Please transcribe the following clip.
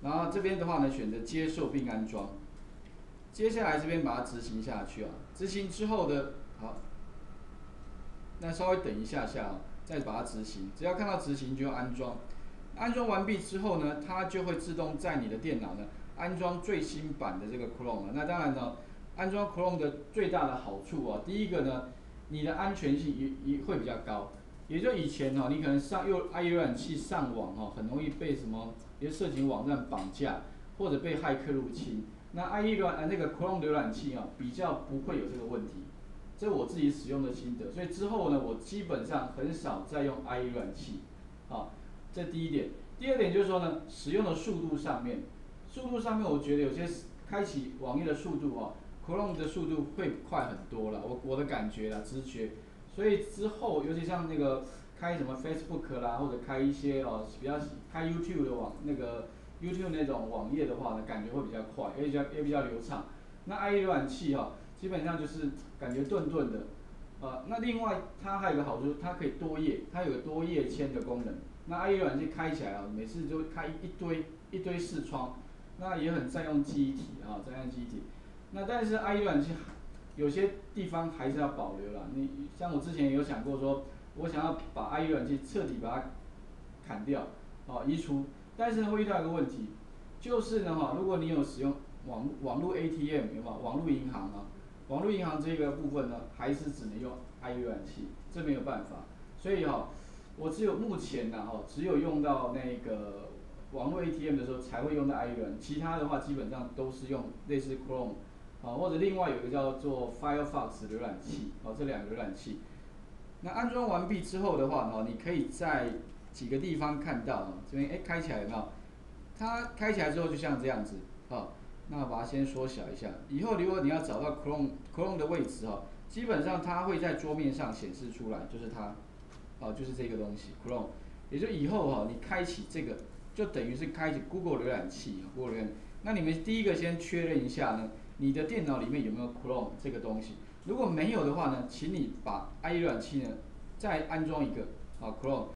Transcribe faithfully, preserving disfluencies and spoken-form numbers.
然后这边的话呢，选择接受并安装。接下来这边把它执行下去啊，执行之后的，好，那稍微等一下下啊，再把它执行。只要看到执行就安装。安装完毕之后呢，它就会自动在你的电脑呢安装最新版的这个 Chrome 了。那当然呢，安装 Chrome 的最大的好处啊，第一个呢，你的安全性也也会比较高。也就以前哈、哦，你可能上用 I E 浏览器上网哈、哦，很容易被什么一些色情网站绑架，或者被骇客入侵。那 I E 浏呃那个 Chrome 浏览器啊，比较不会有这个问题。这是我自己使用的心得，所以之后呢，我基本上很少再用 I E 浏览器。好，这第一点。第二点就是说呢，使用的速度上面，速度上面我觉得有些开启网页的速度哦 ，Chrome 的速度会快很多了，我我的感觉啦，直觉。所以之后，尤其像那个开什么 Facebook 啦，或者开一些哦比较开 YouTube 的网那个 YouTube 那种网页的话呢，感觉会比较快，也比较也比较流畅。那 I E 浏览器哈、哦，基本上就是感觉顿顿的。呃，那另外它还有一个好处，它可以多页，它有个多页签的功能。那 I E 浏览器开起来啊，每次就开一堆一堆视窗，那也很占用记忆体啊，占用记忆体。那但是 I E 浏览器有些地方还是要保留啦。你像我之前有想过说，我想要把 I E 浏览器彻底把它砍掉，哦，移除，但是会遇到一个问题，就是呢哈，如果你有使用网网络 A T M 有没有网络银行啊？网络银行这个部分呢，还是只能用 I E 浏览器，这没有办法。所以哈，我只有目前呢哈，只有用到那个网络 A T M 的时候才会用到 I E 浏览器，其他的话基本上都是用类似 Chrome 啊，或者另外有一个叫做 Firefox 浏览器，哦，这两个浏览器。那安装完毕之后的话呢，你可以在几个地方看到，这边哎开起来有没有？它开起来之后就像这样子，啊，那我把它先缩小一下。以后如果你要找到 Chrome Chrome 的位置哈，基本上它会在桌面上显示出来，就是它，哦，就是这个东西 Chrome。也就以后哈，你开启这个，就等于是开启 Google 浏览器 ，Google 浏览。那你们第一个先确认一下呢，你的电脑里面有没有 Chrome 这个东西？如果没有的话呢，请你把 I E 浏览器呢再安装一个啊 Chrome。